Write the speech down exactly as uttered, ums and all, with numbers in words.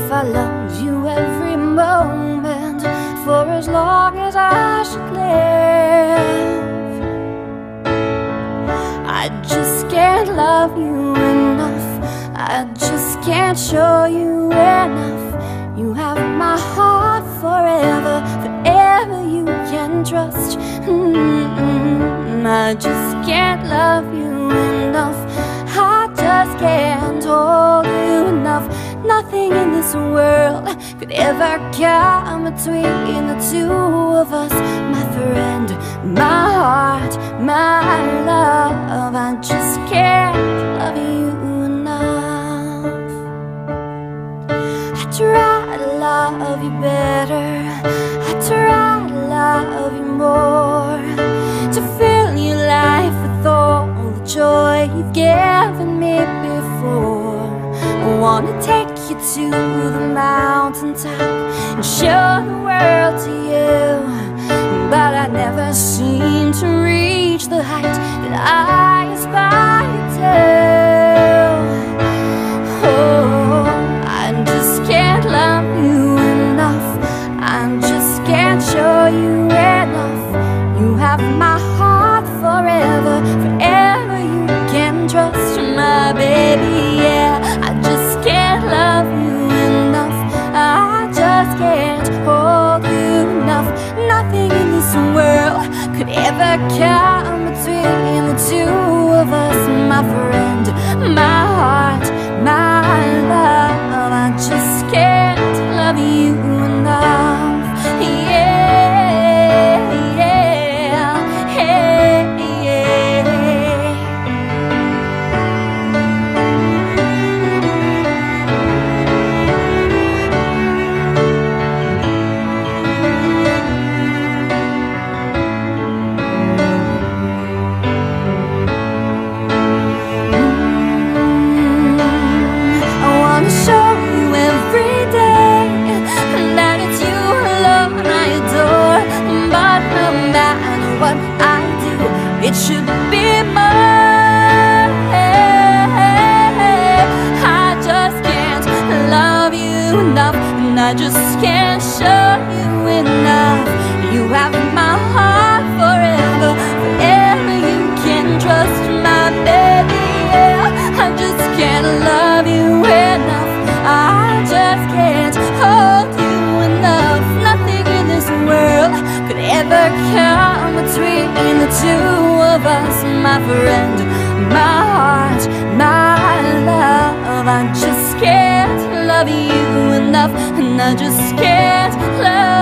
if I loved you every moment for as long as I should live. I just can't love you enough, I just can't show you enough. You have my heart forever, forever you can trust. mm-mm. I just can't love you enough, I just can't hold you enough. Nothing in this world could ever come between the two of us. My friend, my heart, my love, I just can't love you enough. I try to love you better, I try to love you more, to fill your life with all the joy you've given me before. I wanna take you to the mountaintop and show the world to you, but I never seem to reach the height that I aspire to. Oh, I just can't love you enough, I just can't show you enough. You have my heart forever, forever you can trust. My baby, yeah, I just can't love you enough, I just can't hold you enough. Nothing in this world could ever come between the two of us. My friend, my heart, my love, I just can't love you enough. Yeah, yeah, hey, yeah. It should be more. I just can't love you enough, and I just can't show you enough. You have my heart forever, forever you can trust. My baby, yeah, I just can't love you enough, I just can't hold you enough. Nothing in this world could ever come between the two of us. My friend, my heart, my love, I just can't love you enough, and I just can't love